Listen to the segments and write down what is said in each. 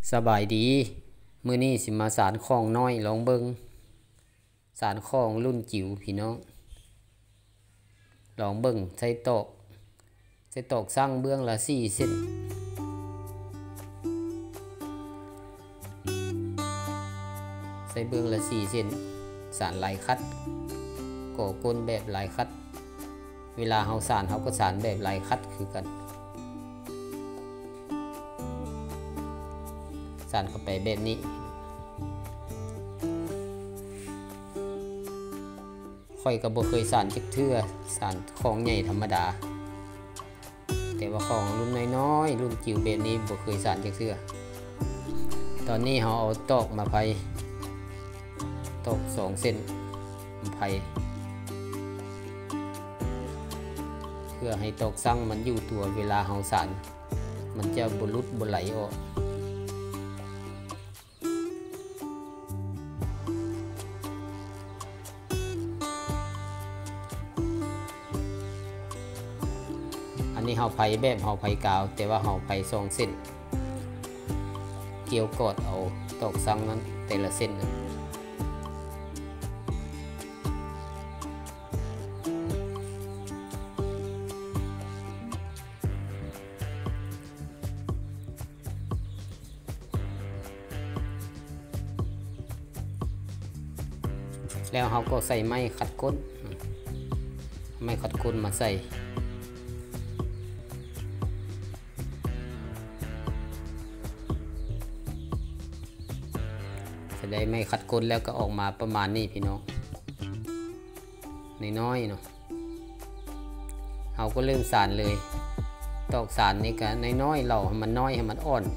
สบายดีมื้อนี้สิมาสานของน้อยลองเบิ่งสานของรุ่นจิ๋วพี่น้องลองเบิ่งใส่ตอกสร้างเบื้องละ4เส้นใส่เบื้องละ4เส้นสานลายคัดก่อก้นแบบลายคัดเวลาเฮาสานเฮาก็สานแบบลายคัดคือกันสานเข้าไปแบบนี้ค่อยก็บ่เคยสานจักเทื่อสานของใหญ่ธรรมดาแต่ว่าของรุ่นน้อยๆรุ่นจิ๋วแบบนี้บ่เคยสานจักเทื่อตอนนี้เฮาเอาตอกมาไผตอก2เส้นมาไผเพื่อให้ตอกสั่งมันอยู่ตัวเวลาเฮาสานมันจะบ่หลุดบ่ไหลออกอันนี้เฮาไผแบบเฮาไผกาวแต่ว่าเฮาไผ2เส้นเกี่ยวกอดเอาตอกสั่งนั้นแต่ละเส้นนั้นแล้วเฮาก็ใส่ไม้ขัดก้นมาใส่ได้ไม่ขัดก้นแล้วก็ออกมาประมาณนี้พี่น้องน้อยๆเนาะเราก็เริ่มสานเลยตอกสานนี่ก็น้อยๆเราให้มันน้อยให้มันอ่อน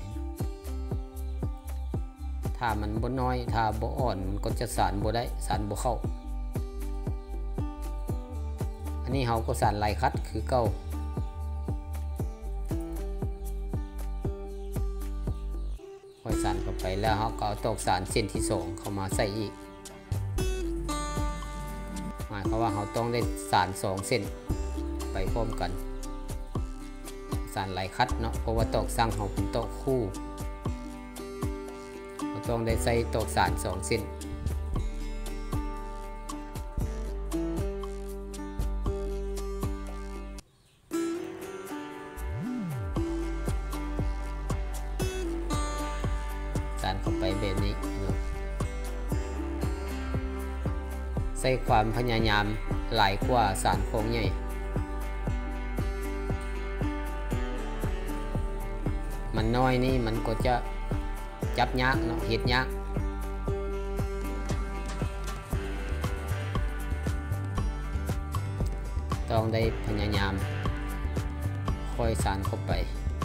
ถ้ามันบ่น้อยถ้าบ่อ่อนมันก็จะสานบ่ได้สานบ่เข้าอันนี้เราก็สานลายคัดคือเก่าค่อยสานเข้าไปแล้วเราก็เอาตอกสานเส้นที่2เข้ามาใส่อีกหมายความว่าเราต้องได้สาน2เส้นไปพร้อมกันสานลายคัดเนาะเพราะว่าตอกสั่งเราเป็นตอกคู่เราต้องได้ใส่ตอกสาน2เส้นสานเข้าไปแบบนี้ใส่ความพยายามหลายกว่าสานโค้งใหญ่มันน้อยนี่มันก็จะจับยากเนาะเฮ็ดยากต้องได้พยายามค่อยสานเข้าไป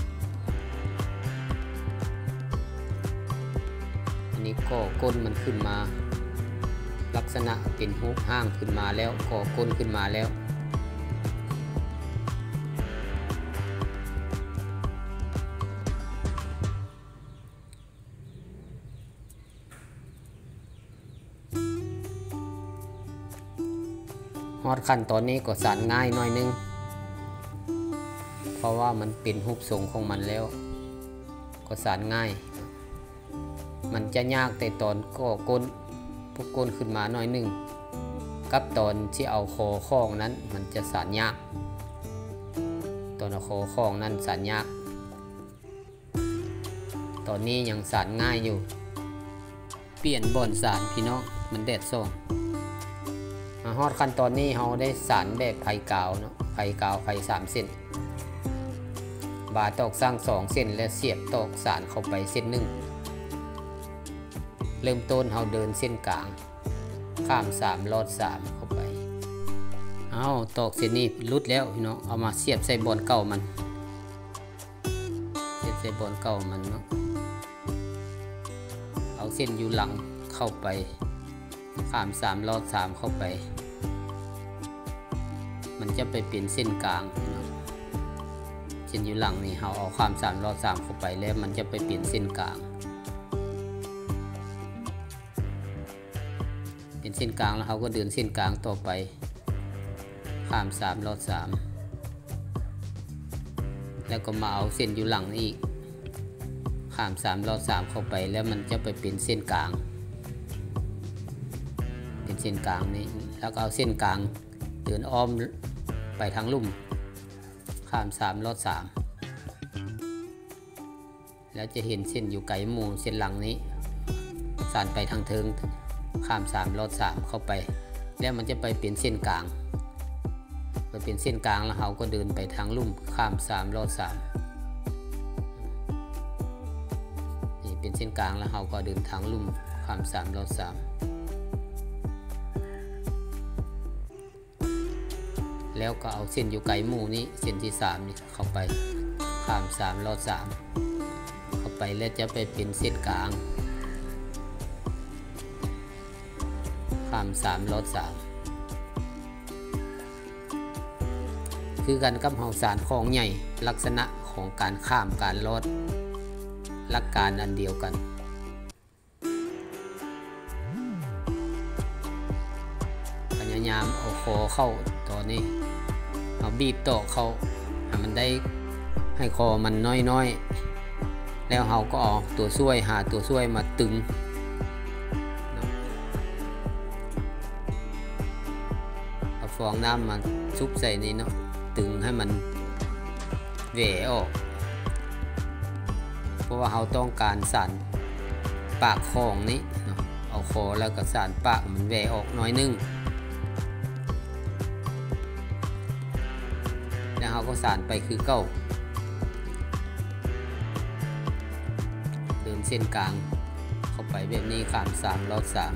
อันนี้ก็ก้นมันขึ้นมาลักษณะเป็นหูห้างขึ้นมาแล้วก่อก้นขึ้นมาแล้วฮอดขั้นตอนนี้ก็สานง่ายหน่อยนึงเพราะว่ามันเป็นรูปทรงของมันแล้วก็สานง่ายมันจะยากแต่ตอนก่อก้นพวกก้นขึ้นมาหน่อยนึงกับตอนที่เอาคอข้องนั้นมันจะสานยากตอนเอาคอข้องนั้นสานยากตอนนี้ยังสานง่ายอยู่เปลี่ยนบ่อนสานพี่น้องมันแดดส่องมาฮอดขั้นตอนนี้เราได้สานแบบไผ่กาวเนาะไผ่กาวไผ่3เส้นบาตอกสร้าง2เส้นและเสียบตอกสานเข้าไปเส้น1เริ่มต้นเราเดินเส้นกลางข้าม3ลอด3เข้าไปเอาตอกเส้นนี้รุดแล้วพี่น้องเอามาเสียบใส่บอลเก่ามันเสียบใส่บอลเก่ามันเนาะเอาเส้นอยู่หลังเข้าไปข้าม3ลอด3เข้าไปมันจะไปเป็นเส้นกลางเส้นอยู่หลังนี่เราเอาข้าม3ลอด3เข้าไปแล้วมันจะไปเปลี่ยนเส้นกลางเป็นเส้นกลางแล้วเขาก็เดินเส้นกลางต่อไปข้าม3ลอด3แล้วก็มาเอาเส้นอยู่หลังอีกข้าม3ลอด3เข้าไปแล้วมันจะไปเป็นเส้นกลางเป็นเส้นกลางนี้แล้วก็เอาเส้นกลางเดินอ้อมไปทางลุ่มข้าม3ลอด3แล้วจะเห็นเส้นอยู่ไกลหมู่เส้นหลังนี้สานไปทางเทิงข้าม3ลอด3เข้าไปแล้วมันจะไปเป็นเส้นกลางไปเป็นเส้นกลางแล้วเราก็เดินไปทางลุ่มข้าม3ลอด3นี่เป็นเส้นกลางแล้วเราก็เดินทางลุ่มข้าม3ลอด3แล้วก็เอาเส้นอยู่ไกลหมู่นี้เส้นที่3นี่เข้าไปข้าม3ลอด3เข้าไปแล้วจะไปเป็นเส้นกลางข้าม3ลอด3คือกันกับเฮาสานของใหญ่ลักษณะของการข้ามการลอดหลักการอันเดียวกันพยายามเอาคอเข้าต่อนี้เอาบีบต่อเข้าให้มันได้ให้คอมันน้อยๆแล้วเราก็เอาตัวช่วยหาตัวช่วยมาตึงเอาฟองน้ำมาซุบใส่นี่เนาะตึงให้มันแหวออกเพราะว่าเราต้องการสั่นปากคองนี้เนาะเอาคอแล้วก็สั่นปากมันแหวออกน้อยนึงแล้วเราก็สั่นไปคือเก้าเดินเส้นกลางเข้าไปแบบนี้ข้าม3ลอด3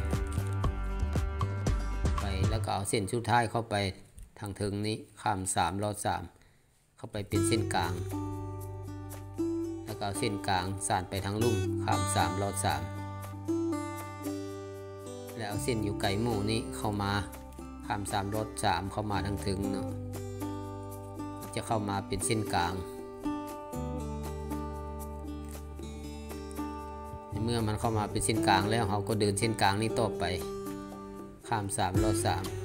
ไปแล้วก็เอาเส้นสุดท้ายเข้าไปทางเทิงนี้ข้าม3ลอด3เข้าไปเป็นเส้นกลางแล้วก็เอาเส้นกลางสานไปทางลุ่มข้าม3ลอด3แล้วเอาเส้นอยู่ไกลหมู่นี้เข้ามาข้าม3ลอด3เข้ามาทางเทิงเนาะจะเข้ามาเป็นเส้นกลางเมื่อมันเข้ามาเป็นเส้นกลางแล้วเราก็เดินเส้นกลางนี้ต่อไปข้าม3ลอด3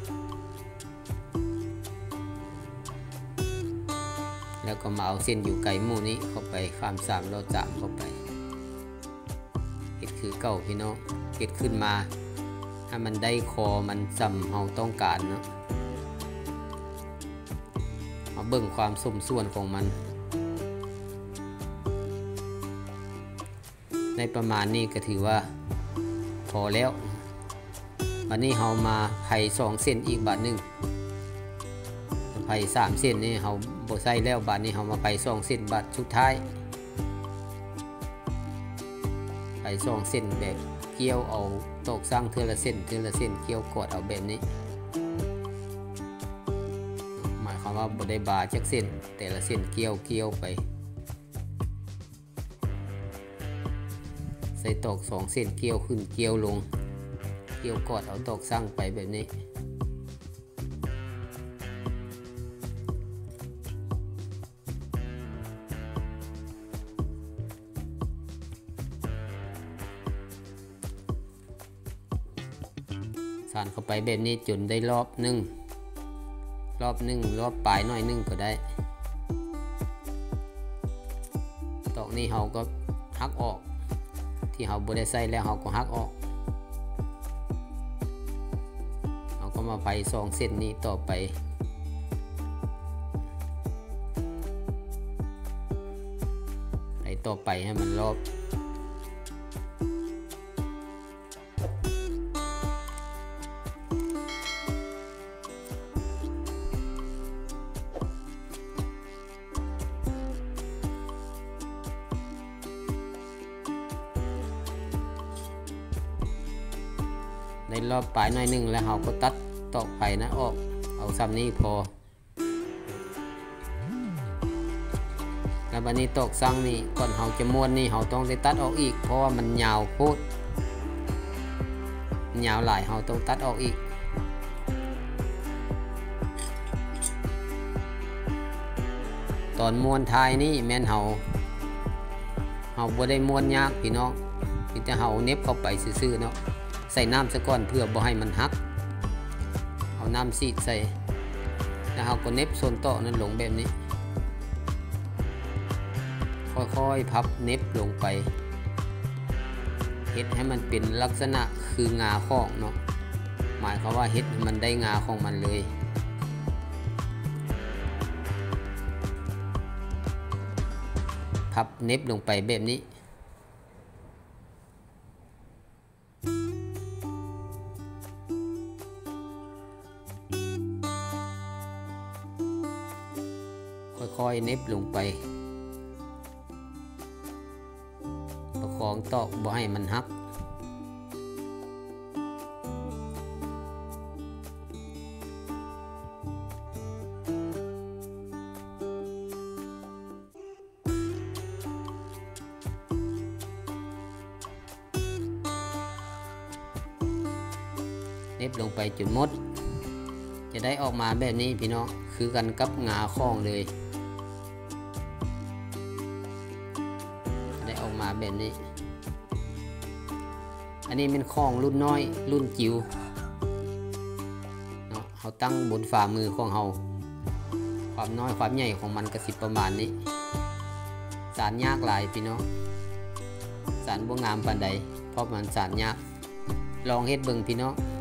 แล้วก็มาเอาเส้นอยู่ไกลหมู่นี้เข้าไปข้าม3ลอด3เข้าไปเฮ็ดคือเก่าพี่น้องเฮ็ดขึ้นมาให้มันได้คอมันซ้ำเราต้องการเนาะเอาเบิ่งความสมส่วนของมันในประมาณนี้ก็ถือว่าพอแล้ววันนี้เรามาไผ่2เส้นอีกบาทนึงไผ่3เส้นนี่เราบ่ใส่แล้วบาทนี้เรามาไผ่2เส้นบาทสุดท้ายไผ่2เส้นแบบเกี่ยวเอาตอกสร้างเทื่อละเส้นเกี่ยวกดเอาแบบนี้หมายความว่าบ่ได้บาจักเส้นแต่ละเส้นเกี่ยวไปใส่ตอก2เส้นเกี่ยวขึ้นเกี่ยวลงเกี่ยวกดเอาตอกสร้างไปแบบนี้สานเข้าไปแบบนี้จนได้รอบหนึ่งรอบปลายหน่อยนึงก็ได้ตอกนี้เราก็หักออกที่เราบ่ได้ใส่แล้วเราก็หักออกเราก็มาไผ่2เส้นนี้ต่อไปไผ่ต่อไปให้มันรอบในรอบปลายหน่อยนึงแล้วเราก็ตัดตอกไผ่นะออกเอาซ้ำนี้พอแล้วบัดนี้ตอกซังนี่ก่อนเราจะม้วนนี่เราต้องได้ตัดออกอีกเพราะว่ามันยาวโพดยาวหลายเราต้องตัดออกอีกตอนม้วนท้ายนี่แม่นเราบ่ได้ม้วนยากพี่น้องมีแต่เราเน็บเข้าไปซื่อๆเนาะใส่น้ำซะก่อนเพื่อบ่ให้มันหักเอาน้ำซีดใส่แล้วเราก็เน็บโซนโต๊ะนั้นลงแบบนี้ค่อยๆพับเน็บลงไปเฮ็ดให้มันเป็นลักษณะคืองาของเนาะหมายความว่าเฮ็ดให้มันได้งาของมันเลยพับเน็บลงไปแบบนี้ค่อยๆเน็บลงไปประคองตอกบ่ให้มันหักเน็บลงไปจนหมดจะได้ออกมาแบบนี้พี่น้องคือกันกับงาข้องเลยได้ออกมาแบบนี้อันนี้เป็นข้องรุ่นน้อยรุ่นจิ๋วเนาะเขาตั้งบนฝ่ามือของเขาความน้อยความใหญ่ของมันก็สิประมาณนี้สารยากหลายพี่น้องสารบ่งามปานใดเพราะมันสารยากลองเฮ็ดเบิ่งพี่น้อง